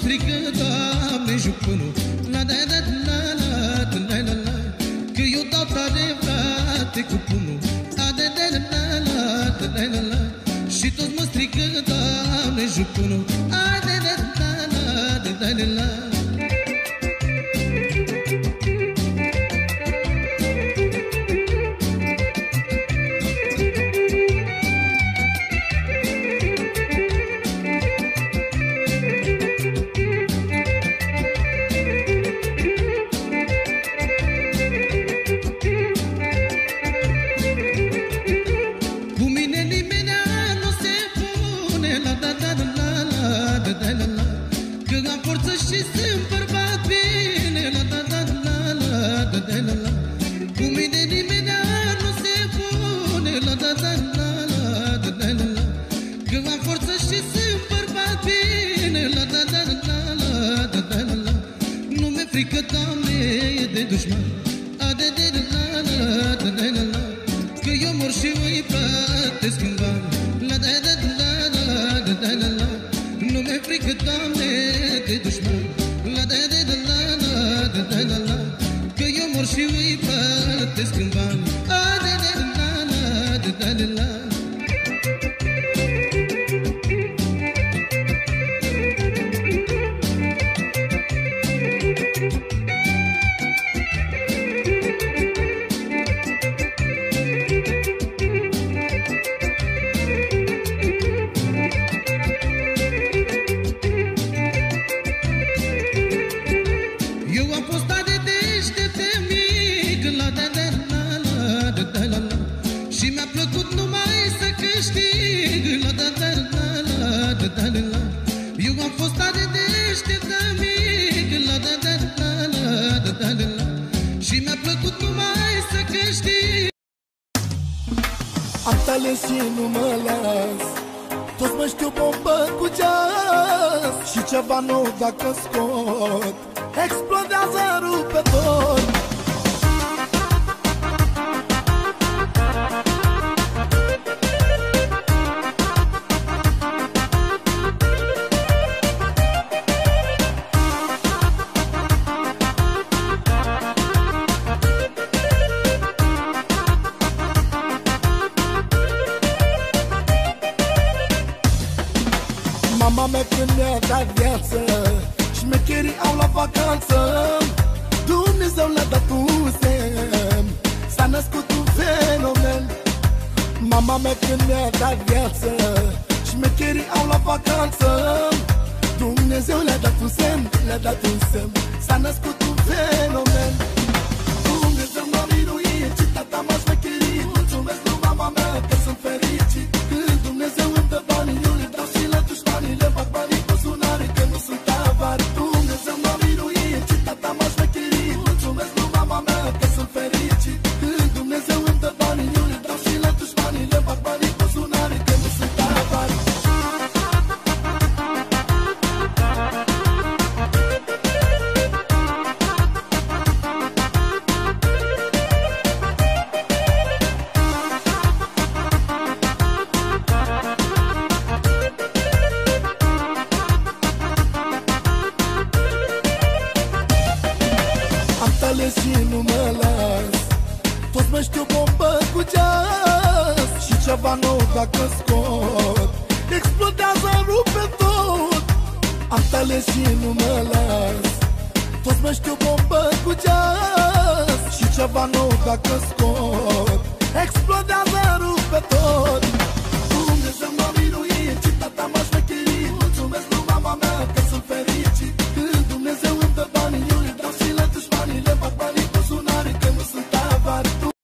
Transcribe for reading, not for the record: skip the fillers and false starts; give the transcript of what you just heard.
strică, Doamne, jupânul, la da da la la la la la, că eu dau tare, frate, cu pumnul, a da da la la la la la, și toți mă strică, Doamne, jupânul, a da da la la la la la. Și sunt bărbat bine, la da da la la da da la la. Cu mine nimeni nu se pune, la da da la la da da la la. Că am forță și sunt bărbat bine, la da da la la da da la la. Nu mi-e frică, Doamne, de dușman, a de de la la da da la la. Că eu mor și îi plătesc în bani, la da da la la da da la la. Nu mi-e frică, Doamne, de dușman, la da da la la da da la la. Că eu mor și îi plătesc în bani, a da da la la da da la la. Eu am fost tare deștept de mic, la da da la la da da la. Și mi-a plăcut numai să câștig. Am talent și nu mă las, toți mă știu bombă cu jazz. Și ceva nou dacă scot, explodează, rupe tot. Mama mea când mi-a dat viață, șmecherii au la vacanță. Dumnezeu le-a dat un semn, s-a născut un fenomen. Mama mea când mi-a dat viață, șmecherii au la vacanță. Dumnezeu le-a dat un semn, le-a dat un semn, s-a născut un fenomen. Dumnezeu m-a miruit și tata m-a șmecherit. Mulțumesc lui mama mea că sunt fericit. Când Dumnezeu îmi dă banii, eu le dau și la dușmanii. Le fac banii cu sunare că nu sunt avari. Dumnezeu m-a miruit și tata m-a șmecherit. Mulțumesc lui mama mea că sunt fericit. Când Dumnezeu îmi dă banii, eu le dau și la dușmanii. Le fac banii cu sunare că nu sunt avari. Și nu mă las, toți mă știu bombă cu jazz. Și ceva nou dacă scot, explodează, rupe tot. Am talent și nu mă las, toți mă știu bombă cu jazz. Și ceva nou dacă scot, explodează, rupe tot.